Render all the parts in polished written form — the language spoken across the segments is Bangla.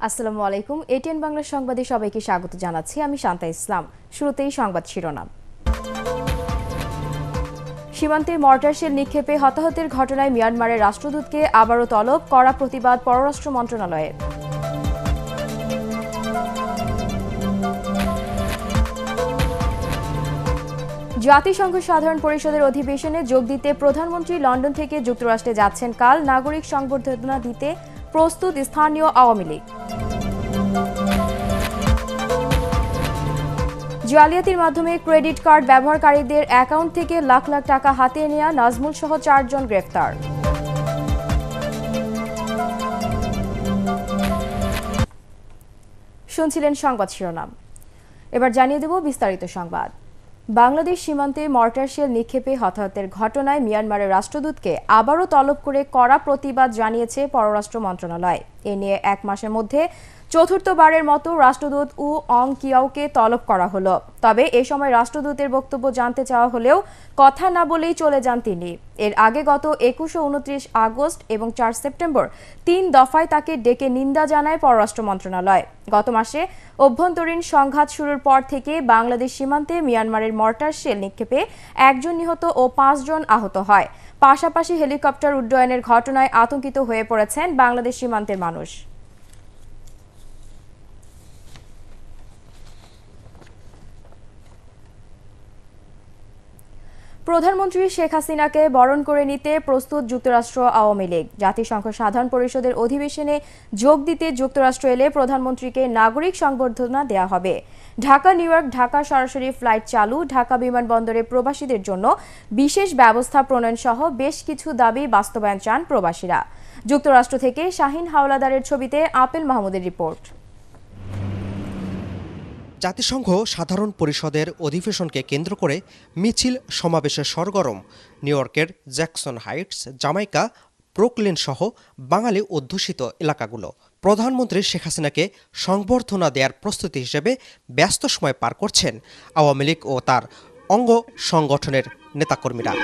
আসসালামু আলাইকুম। ATN বাংলা সংবাদে সবাইকে স্বাগত জানাচ্ছি। আমি শান্তা ইসলাম। শুরুতেই সংবাদ শিরোনাম। সীমান্তে মর্টার শেল নিক্ষেপে হতাহতের ঘটনায় মিয়ানমারের রাষ্ট্রদূতকে আবারও তলব, কড়া প্রতিবাদ পররাষ্ট্র মন্ত্রণালয়ের। জাতিসংঘ সাধারণ পরিষদের অধিবেশনে যোগ দিতে প্রধানমন্ত্রী লন্ডন থেকে যুক্তরাষ্ট্রে যাচ্ছেন কাল। নাগরিক সংবর্ধনা দিতে প্রস্তুত স্থানীয় আওয়ামী লীগ। জালিয়াতির মাধ্যমে ক্রেডিট কার্ড ব্যবহারকারীদের অ্যাকাউন্ট থেকে লাখ লাখ টাকা হাতিয়ে নেওয়া নাজমুল সহ 4 জন গ্রেফতার। শুনছিলেন সংবাদ শিরোনাম। এবার জানিয়ে দেব বিস্তারিত সংবাদ। বাংলাদেশ সীমান্তে মর্টার শেল নিক্ষেপে হতাহতের ঘটনায় মিয়ানমারের রাষ্ট্রদূতকে আবারও তলব করে কড়া প্রতিবাদ জানিয়েছে পররাষ্ট্র মন্ত্রণালয়। এ নিয়ে 1 মাসের মধ্যে চতুর্থবারের মতো রাষ্ট্রদূত উ অং কিয়াওকে তলব করা হলো। তবে এ সময় রাষ্ট্রদূতের বক্তব্য জানতে চাওয়া হলেও কথা না বলেই চলে যান তিনি। এর আগে গত 21 ও 29 আগস্ট এবং 4 সেপ্টেম্বর 3 দফায় তাকে ডেকে নিন্দা জানায় পররাষ্ট্র মন্ত্রণালয়। গত মাসে অভ্যন্তরীণ সংঘাত শুরুর পর থেকে বাংলাদেশ সীমান্তে মিয়ানমারের মর্টার শেল নিক্ষেপে 1 জন নিহত ও 5 জন আহত হয়। পাশাপাশি হেলিকপ্টার উড্ডয়নের ঘটনায় আতঙ্কিত হয়ে পড়েছেন বাংলাদেশ সীমান্তের মানুষ। প্রধানমন্ত্রী শেখ হাসিনাকে বরণ করে নিতে প্রস্তুত যুক্তরাষ্ট্র আওয়ামী লীগ। জাতিসংঘ সাধারণ পরিষদের অধিবেশনে যোগ দিতে যুক্তরাষ্ট্র এলে প্রধানমন্ত্রীকে নাগরিক সংবর্ধনা দেয়া হবে। ঢাকা নিউ ইয়র্ক ঢাকা সরাসরি ফ্লাইট চালু, ঢাকা বিমানবন্দরে প্রবাসীদের জন্য বিশেষ ব্যবস্থা প্রণয়ন সহ বেশ কিছু দাবি বাস্তবায়ন চান প্রবাসীরা। যুক্তরাষ্ট্র থেকে শাহিন হাওলাদারের ছবিতে আপেল মাহমুদের রিপোর্ট। জাতিসংঘ সাধারণ পরিষদের অধিবেশনকে কেন্দ্র করে মিছিল সমাবেশে সরগরম নিউ ইয়র্কের জ্যাকসন হাইটস, জামাইকা, ব্রুকলিন সহ বাঙালি অধ্যুষিত এলাকাগুলো। প্রধানমন্ত্রী শেখ হাসিনাকে সংবর্ধনা দেওয়ার প্রস্তুতি হিসেবে ব্যস্ত সময় পার করছেন আওয়ামী লীগ ও তার অঙ্গ সংগঠনের নেতাকর্মীরা।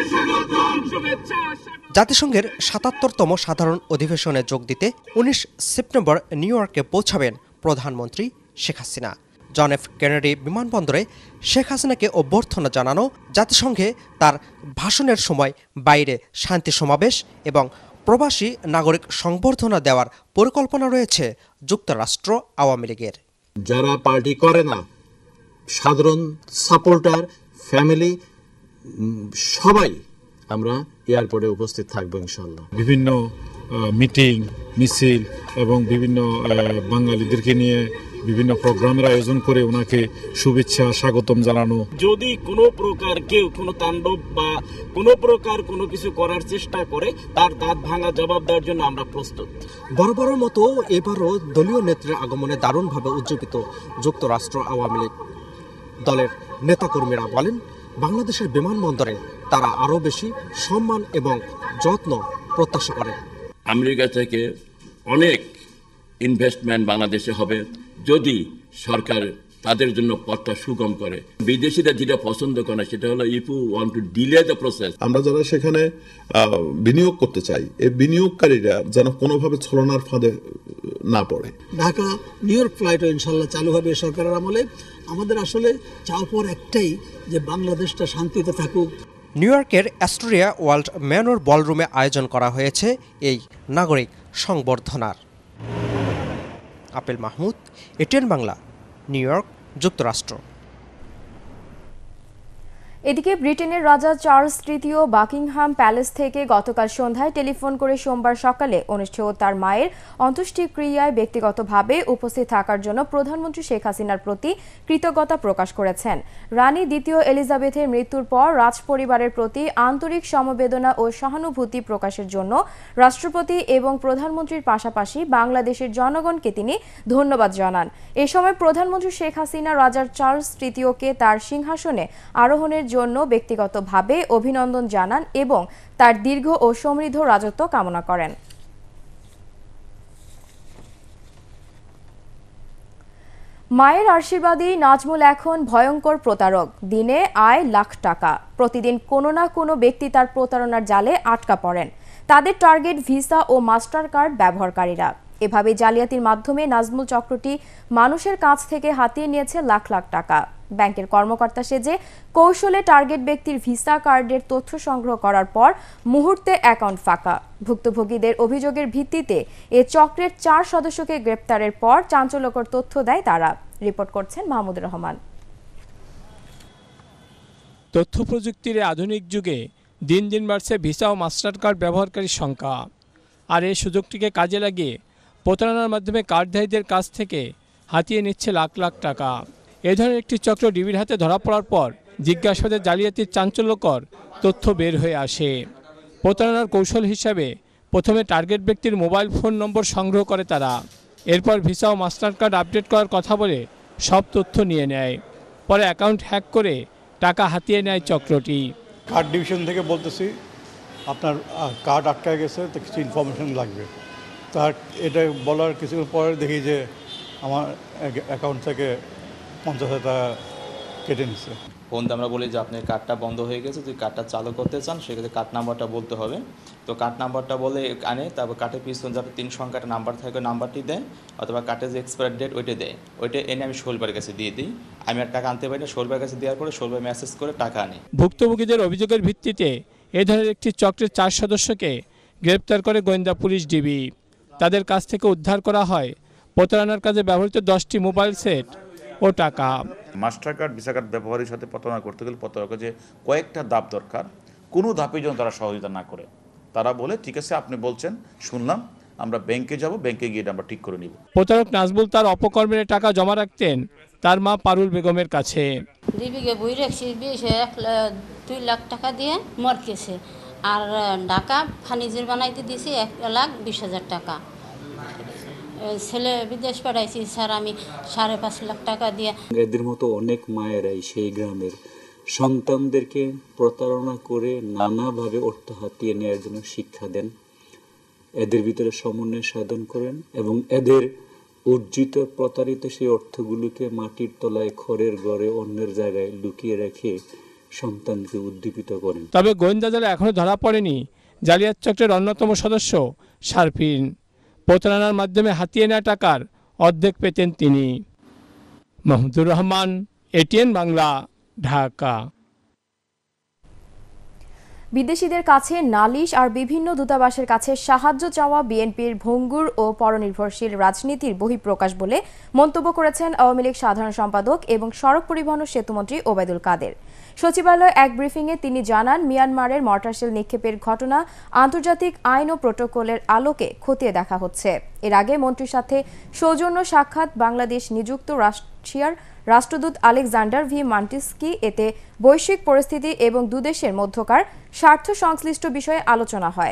জাতিসংঘের ৭৭তম সাধারণ অধিবেশনে যোগ দিতে 19 সেপ্টেম্বর নিউ ইয়র্কে পৌঁছাবেন প্রধানমন্ত্রী Sheikh Hasina. John F Kennedy বিমানবন্দরে শেখ হাসিনাকে অভ্যর্থনা জানানো, জাতিসংঘে তার ভাষণের সময় বাইরে শান্তি সমাবেশ এবং প্রবাসী নাগরিক সংবর্ধনা দেওয়ার পরিকল্পনা রয়েছে যুক্তরাষ্ট্র আওয়ামী লীগের। যারা পার্টি করে না, সাধারণ সাপোর্টার, ফ্যামিলি, সবাই আমরা এয়ারপোর্টে উপস্থিত থাকবো ইনশাল্লাহ। বিভিন্ন মিটিং, মিছিল এবং বিভিন্ন বাঙালিদেরকে নিয়ে বিভিন্ন প্রোগ্রামের আয়োজন করে ওনাকে শুভেচ্ছা স্বাগতম জানানো। যদি কোনো প্রকার কেউ কোনো তাণ্ডব বা কোনো প্রকার কোনো কিছু করার চেষ্টা করে তার দাঁত ভাঙা জবাব দেওয়ার জন্য আমরা প্রস্তুত। বরাবরের মতো এবারও দলীয় নেত্রীর আগমনে দারুণভাবে উজ্জীবিত যুক্তরাষ্ট্র আওয়ামী লীগ দলের নেতাকর্মীরা বলেন, বাংলাদেশের বিমানবন্দরে তারা আরও বেশি সম্মান এবং যত্ন প্রত্যাশা করেন। আমেরিকা থেকে অনেক ইনভেস্টমেন্ট বাংলাদেশে হবে যদি সরকার তাদের জন্য পথটা সুগম করে। বিদেশিরা যেটা পছন্দ করে সেটা হলো if you want to delay the process. আমরা যারা সেখানে বিনিয়োগ করতে চাই, এই বিনিয়োগকারীরা যেন কোনোভাবে ছলনার ফাঁদে না পড়ে। ঢাকা নিউ ইয়র্ক ফ্লাইটও ইনশাল্লাহ চালু হবে সরকারের আমলে। আমাদের আসলে চাওয়ার একটাই যে বাংলাদেশটা শান্তিতে থাকুক। নিউ ইয়র্কের অ্যাস্টোরিয়া ওয়ার্ল্ড ম্যানর বলরুমে আয়োজন করা হয়েছে এই নাগরিক সংবর্ধনার। Apel Mahmud, ATN Bangla, New York, যুক্তরাষ্ট্র। এদিকে ব্রিটেনের রাজা চার্লস তৃতীয় বাকিংহাম প্যালেস থেকে গতকাল সন্ধ্যায় টেলিফোন করে সোমবার সকালে অনুষ্ঠেয় তার মায়ের অন্ত্যেষ্টিক্রিয়ায় ব্যক্তিগতভাবে উপস্থিত থাকার জন্য প্রধানমন্ত্রী শেখ হাসিনার প্রতি কৃতজ্ঞতা প্রকাশ করেছেন। রানী দ্বিতীয় এলিজাবেথের মৃত্যুর পর রাজপরিবারের প্রতি আন্তরিক সমবেদনা ও সহানুভূতি প্রকাশের জন্য রাষ্ট্রপতি এবং প্রধানমন্ত্রীর পাশাপাশি বাংলাদেশের জনগণকে তিনি ধন্যবাদ জানান। এ সময় প্রধানমন্ত্রী শেখ হাসিনা রাজা চার্লস তৃতীয়কে তার সিংহাসনে আরোহণের জন্য ব্যক্তিগতভাবে অভিনন্দন জানান এবং তার দীর্ঘ ও সমৃদ্ধ রাজত্ব কামনা করেন। মায়ের আশীর্বাদী নাজমুল এখন ভয়ঙ্কর প্রতারক। দিনে আয় লাখ টাকা। প্রতিদিন কোনো না কোনো ব্যক্তি তার প্রতারণার জালে আটকা পড়েন। তাদের টার্গেট ভিসা ও মাস্টার কার্ড ব্যবহারকারীরা। এভাবে জালিয়াতির মাধ্যমে নাজমুল চক্রটি মানুষের কাছ থেকে হাতিয়ে নিয়েছে লাখ লাখ টাকা। ব্যাংকের কর্মকর্তা সেজে কৌশলে টার্গেট ব্যক্তির ভিসা কার্ডের তথ্য সংগ্রহ করার পর মুহূর্তে অ্যাকাউন্ট ফাঁকা। ভুক্তভোগীদের অভিযোগের ভিত্তিতে এ চক্রের 4 সদস্যকে গ্রেপ্তারের পর চাঞ্চল্যকর তথ্য দেয় তারা। রিপোর্ট করছেন মাহমুদুর রহমান। তথ্য প্রযুক্তির আধুনিক যুগে দিন দিন বাড়ছে ভিসা ও মাস্টার কার্ড ব্যবহারকারীর সংখ্যা। আর এই সুযোগটিকে কাজে লাগিয়ে প্রতারণার মাধ্যমে কার্ডধারীদের কাছ থেকে হাতিয়ে নিচ্ছে লাখ লাখ টাকা। এই ধরনের একটি চক্র ডিবির হাতে ধরা পড়ার পর জিজ্ঞাসাবাদে জালিয়াতির চাঞ্চল্যকর তথ্য বের হয়ে আসে। প্রতারণার কৌশল হিসাবে প্রথমে টার্গেট ব্যক্তির মোবাইল ফোন নম্বর সংগ্রহ করে তারা। এরপর ভিসা ও মাস্টার কার্ড আপডেট করার কথা বলে সব তথ্য নিয়ে নেয়। পরে অ্যাকাউন্ট হ্যাক করে টাকা হাতিয়ে নেয় চক্রটি। কার্ড ডিভিশন থেকে বলতেছি আপনার কার্ড আটকায় গেছে, তো কিছু ইনফরমেশন লাগবে। তার এটা বলার কিছুক্ষণ পরে দেখি যে আমার অ্যাকাউন্ট থেকে 50,000 টাকা কেটে নিচ্ছে। ফোন আমরা বলি যে আপনার কার্ডটা বন্ধ হয়ে গেছে, যদি কার্ডটা চালু করতে চান সেক্ষেত্রে কার্ড নাম্বারটা বলতে হবে। তো কার্ড নাম্বারটা বলে আনে, তারপর কার্ডের পিছনে যাতে 3 সংখ্যার নাম্বার থাকে নাম্বারটি দেয়, অথবা কার্ডের যে এক্সপায়ার ডেট ওইটা দেয়। ওইটা এনে আমি শোলবার কাছে দিয়ে দিই। আমি আর টাকা আনতে পারি না, শোলবার কাছে দেওয়ার পরে শোলবার মেসেজ করে টাকা আনি। ভুক্তভোগীদের অভিযোগের ভিত্তিতে এই ধরনের একটি চক্রের 4 সদস্যকে গ্রেপ্তার করে গোয়েন্দা পুলিশ ডিবি। তাদের কাছ থেকে উদ্ধার করা হয় প্রতারণার কাজে ব্যবহৃত 10টি মোবাইল সেট ও টাকা। মাস্টার কার্ড ভিসা কার্ড ব্যবহারের সাথে প্রতারণা করতে গেলে প্রতারকের যে কয়েকটা ধাপ দরকার, কোনো ধাপে যেন তারা সহযোগিতা না করে। তারা বলে ঠিক আছে আপনি বলছেন শুনলাম, আমরা ব্যাংকে যাব, ব্যাংকে গিয়ে আমরা ঠিক করে নিব। প্রতারক নাজমুল তার অপকর্মের টাকা জমা রাখতেন তার মা পারুল বেগমের কাছে। দিবিকে বই রাখছি 2 লাখ টাকা দিয়ে মরকেছে, আর ঢাকা ফার্নিচার বানাইতে দিয়েছি 1,20,000 টাকা। ছেলে বিদেশ পাঠাইছি স্যার আমি 5.5 লাখ টাকা দিয়ে। এদের মতো অনেক মায়েরাই সেই গ্রামের সন্তানদেরকে প্রতারণা করে নানাভাবে অর্থ হাতিয়ে নেওয়ার জন্য শিক্ষা দেন। এদের ভিতরে সমন্বয় সাধন করেন এবং এদের অর্জিত প্রতারিত সেই অর্থগুলোকে মাটির তলায়, খড়ের ঘরে, অন্যের জায়গায় লুকিয়ে রেখে সন্তানকে উদ্দীপিত করেন। তবে গোয়েন্দা দলে এখনো ধরা পড়েনি জালিয়াত চক্রের অন্যতম সদস্য শারফিন। প্রতারণার মাধ্যমে হাতিয়ে নেওয়া টাকার অর্ধেক পেতেন তিনি। মাহমুদুর রহমান, ATN বাংলা, ঢাকা। বিদেশিদের কাছে নালিশ আর বিভিন্ন দূতাবাসের কাছে সাহায্য চাওয়া বিএনপির ভঙ্গুর ও পরনির্ভরশীল রাজনীতির বহিঃপ্রকাশ বলে মন্তব্য করেছেন আওয়ামী লীগ সাধারণ সম্পাদক এবং সড়ক পরিবহন ও সেতুমন্ত্রী ওবায়দুল কাদের। সচিবালয়ে এক ব্রিফিংয়ে তিনি জানান, মিয়ানমারের মর্টারশেল নিক্ষেপের ঘটনা আন্তর্জাতিক আইন ও প্রোটোকলের আলোকে খতিয়ে দেখা হচ্ছে। এর আগে মন্ত্রীর সাথে সৌজন্য সাক্ষাৎ বাংলাদেশ নিযুক্ত রাশিয়ার রাষ্ট্রদূত আলেকজান্ডার ভি মান্টিস্কি। এতে বৈশ্বিক পরিস্থিতি এবং দুদেশের মধ্যকার স্বার্থ সংশ্লিষ্ট বিষয়ে আলোচনা হয়।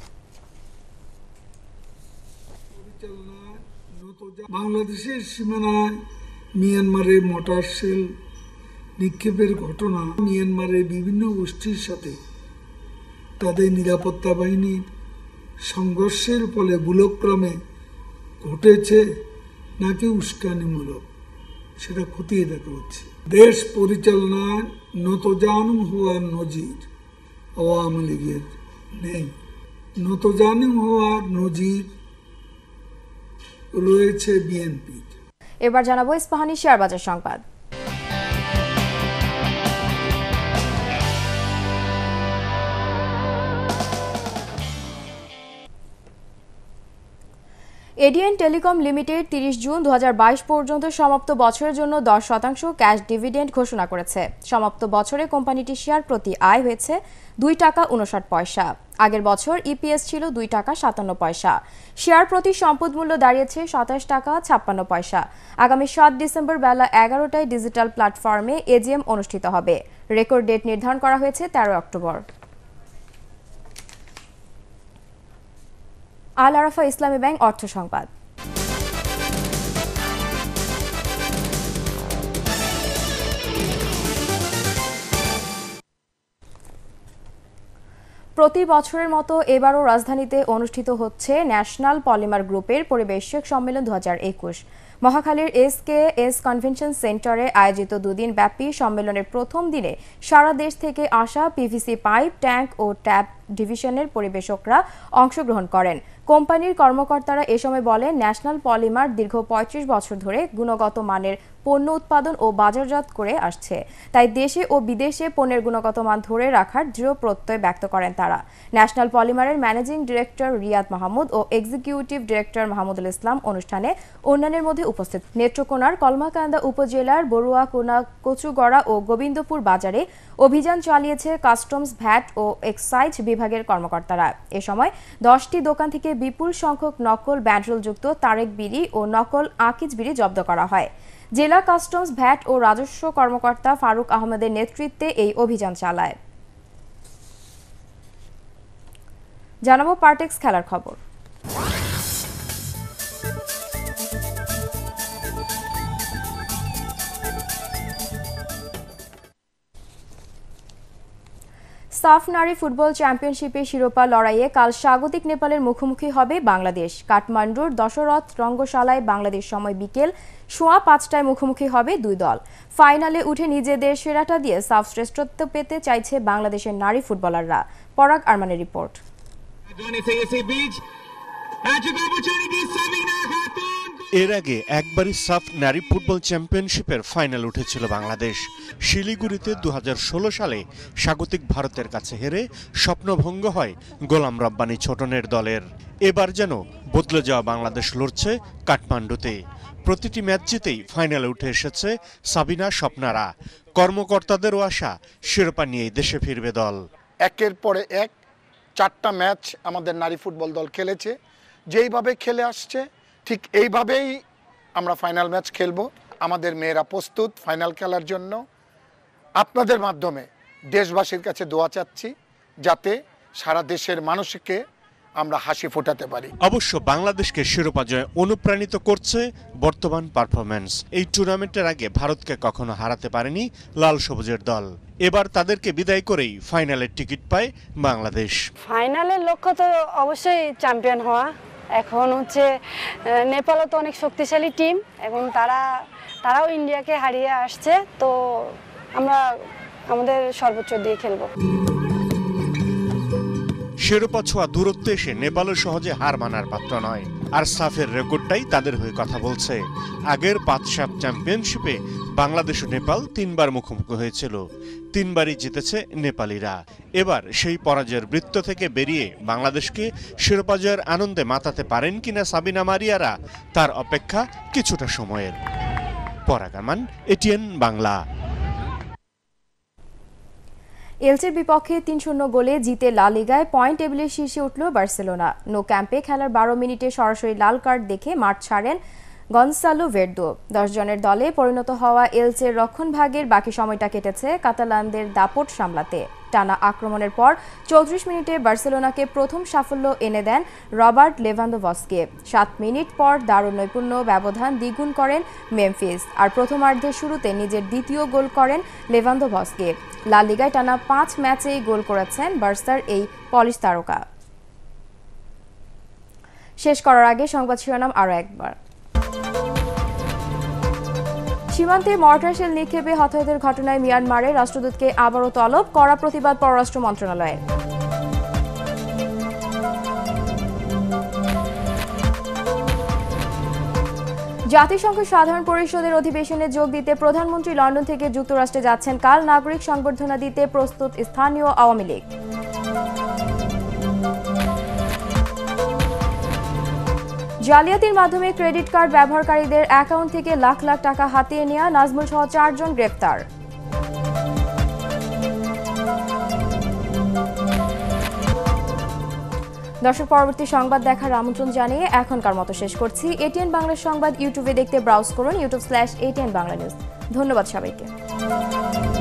বাংলাদেশের সীমানায় মিয়ানমারের মর্টারশেল নিক্ষেপের ঘটনা মিয়ানমারের বিভিন্ন গোষ্ঠীর সাথে তাদের নিরাপত্তা বাহিনীর সংঘর্ষের ফলে ভুলক্রমে ঘটেছে নাকি উস্কানিমূলক, সেটা খতিয়ে দেখা হচ্ছে। দেশ পরিচালনায় নতজানু হওয়ার নজির আওয়ামী লীগের নেই। নতজানু হওয়ার নজির রয়েছে বিএনপির। এবার জানাবো ইস্পাহানি শেয়ার বাজার সংবাদ। এটিএন টেলিকম লিমিটেড 30 জুন 2022 পর্যন্ত সমাপ্ত বছরের জন্য 10% ক্যাশ ডিভিডেন্ড ঘোষণা করেছে। সমাপ্ত বছরে কোম্পানিটির শেয়ার প্রতি আয় হয়েছে 2 টাকা 59 পয়সা। আগের বছর ইপিএস ছিল 2 টাকা 57 পয়সা। শেয়ার প্রতি সম্পদ মূল্য দাঁড়িয়েছে 27 টাকা 56 পয়সা। আগামী 7 ডিসেম্বর বেলা 11টায় ডিজিটাল প্ল্যাটফর্মে এজিএম অনুষ্ঠিত হবে। রেকর্ড ডেট নির্ধারণ করা হয়েছে 13 অক্টোবর। আল আরাফা ইসলামী ব্যাংক অর্থ সংবাদ। প্রতি বছরের মতো এবারও রাজধানীতে অনুষ্ঠিত হচ্ছে ন্যাশনাল পলিমার গ্রুপের পরিবেশক সম্মেলন 2021। মহাখালীর SKS কনভেনশন সেন্টারে আয়োজিত 2 দিন ব্যাপী সম্মেলনের প্রথম দিনে সারা দেশ থেকে আসা পিভিসি পাইপ, ট্যাঙ্ক ও ট্যাপ ডিভিশনের পরিবেশকরা অংশগ্রহণ করেন। কোম্পানির কর্মকর্তারা এ সময় বলেন, ন্যাশনাল পলিমার দীর্ঘ ৩৫ বছর ধরে গুণগত মানের পণ্য উৎপাদন ও বাজারজাত করে আসছে। তাই দেশে ও বিদেশে পণ্যের গুণগত মান ধরে রাখার দৃঢ় প্রত্যয় ব্যক্ত করেন তারা। ন্যাশনাল পলিমারের ম্যানেজিং ডিরেক্টর রিয়াদ মাহমুদ ও এক্সিকিউটিভ ডিরেক্টর মাহমুদুল ইসলাম অনুষ্ঠানে অন্যান্যের মধ্যে উপস্থিত। নেত্রকোনার কলমাকান্দা উপজেলার বড়ুয়াকোনা, কচুগড়া ও গোবিন্দপুর বাজারে অভিযান চালিয়েছে কাস্টমস, ভ্যাট ও এক্সাইজ বিভাগের কর্মকর্তারা। এ সময় 10টি দোকান থেকে বিপুল সংখ্যক নকল ব্যান্ডরোলযুক্ত তারেক বিড়ি ও নকল আকিজ বিড়ি জব্দ করা হয়। জেলা কাস্টমস, ভ্যাট ও রাজস্ব কর্মকর্তা ফারুক আহমেদের নেতৃত্বে এই অভিযান চালায়। জানাবো পার্টেক্স খেলার খবর। সাফ নারী ফুটবল চ্যাম্পিয়নশিপে শিরোপা লড়াইয়ে কাল স্বাগতিক নেপালের মুখোমুখি হবে বাংলাদেশ। কাঠমান্ডুর দশরথ রঙ্গশালায় বাংলাদেশ সময় বিকেল 5:15টায় মুখোমুখি হবে দুই দল। ফাইনালে উঠে নিজেদের সেরাটা দিয়ে সাফ শ্রেষ্ঠত্ব পেতে চাইছে বাংলাদেশের নারী ফুটবলাররা। পরাগ আরমানের রিপোর্ট। এর আগে একবারই সাফ নারী ফুটবল চ্যাম্পিয়নশিপের ফাইনাল উঠেছিল বাংলাদেশ। শিলিগুড়িতে 2016 সালে স্বাগতিক ভারতের কাছে হেরে স্বপ্নভঙ্গ হয় গোলাম রব্বানী ছোটনের দলের। এবার যেন বদলে যাওয়া বাংলাদেশ লড়ছে কাঠমান্ডুতে। প্রতিটি ম্যাচ জিতেই ফাইনালে উঠে এসেছে সাবিনা স্বপ্নারা। কর্মকর্তাদেরও আশা শিরোপা নিয়েই দেশে ফিরবে দল। একের পরে এক 4টা ম্যাচ আমাদের নারী ফুটবল দল খেলেছে। যেইভাবে খেলে আসছে ঠিক এইভাবেই আমরা ফাইনাল ম্যাচ খেলব। আমাদের মেয়েরা প্রস্তুত ফাইনাল খেলার জন্য। আপনাদের মাধ্যমে দেশবাসীর কাছে দোয়া চাচ্ছি যাতে সারা দেশের মানুষকে আমরা হাসি ফোটাতে পারি। অবশ্য বাংলাদেশকে শিরোপা জয়ে অনুপ্রাণিত করছে বর্তমান পারফরম্যান্স। এই টুর্নামেন্টের আগে ভারতকে কখনো হারাতে পারেনি লাল সবুজের দল। এবার তাদেরকে বিদায় করেই ফাইনালের টিকিট পায় বাংলাদেশ। ফাইনালের লক্ষ্য তো অবশ্যই চ্যাম্পিয়ন হওয়া। এখন হচ্ছে নেপালও তো অনেক শক্তিশালী টিম এবং তারাও ইন্ডিয়াকে হারিয়ে আসছে, তো আমরা আমাদের সর্বোচ্চ দিয়ে খেলব। শিরোপা ছোঁয়া দূরত্ব এসে নেপালও সহজে হার মানার পাত্র নয়। আর সাফের রেকর্ডটাই তাদের হয়ে কথা বলছে। আগের 5 সাফ চ্যাম্পিয়নশিপে বাংলাদেশ ও নেপাল 3বার মুখোমুখি হয়েছিল, 3বারই জিতেছে নেপালিরা। এবার সেই পরাজয়ের বৃত্ত থেকে বেরিয়ে বাংলাদেশকে শিরোপা জয়ের আনন্দে মাতাতে পারেন কিনা সাবিনা মারিয়ারা, তার অপেক্ষা কিছুটা সময়ের। পরাগ আরমান, ATN বাংলা। এলচের বিপক্ষে 3-0 গোলে জিতে লা লিগায় পয়েন্ট টেবিলের শীর্ষে উঠল বার্সেলোনা। নো ক্যাম্পে খেলার 12 মিনিটে সরাসরি লাল কার্ড দেখে মাঠ ছাড়েন গনসালো ভের্দো। 10 জনের দলে পরিণত হওয়া এলচের রক্ষণভাগের বাকি সময়টা কেটেছে কাতালানদের দাপট সামলাতে। টানা আক্রমণের পর 34 মিনিটে বার্সেলোনাকে প্রথম সাফল্য এনে দেন রবার্ট লেভানদোভস্কি। 7 মিনিট পর দারুণ নৈপুণ্য ব্যবধান দ্বিগুণ করেন মেমফিস। আর প্রথমার্ধের শুরুতে নিজের দ্বিতীয় গোল করেন লেভানদোভস্কি। লা লিগায় টানা 5 ম্যাচেই গোল করেছেন বার্সার এই পলিশ তারকা। শেষ করার আগে সংবাদ শিরোনাম আরও একবার। সীমান্তে মর্টার শেল নিক্ষেপে হতাহতের ঘটনায় মিয়ানমারের রাষ্ট্রদূতকে আবারও তলব, কড়া প্রতিবাদ পররাষ্ট্র মন্ত্রণালয়ের। জাতিসংঘ সাধারণ পরিষদের অধিবেশনে যোগ দিতে প্রধানমন্ত্রী লন্ডন থেকে যুক্তরাষ্ট্রে যাচ্ছেন কাল। নাগরিক সংবর্ধনা দিতে প্রস্তুত স্থানীয় আওয়ামী লীগ। জালিয়াতির মাধ্যমে ক্রেডিট কার্ড ব্যবহারকারীদের অ্যাকাউন্ট থেকে লাখ লাখ টাকা হাতিয়ে নেওয়া নাজমুল সহ 4 জন গ্রেফতার। দর্শক, পরবর্তী সংবাদ দেখার আমন্ত্রণ জানিয়ে এখনকার মতো শেষ করছি। ATN বাংলা সংবাদ ইউটিউবে দেখতে ব্রাউজ করুন youtube.com/ATN Bangla News। ধন্যবাদ সবাইকে।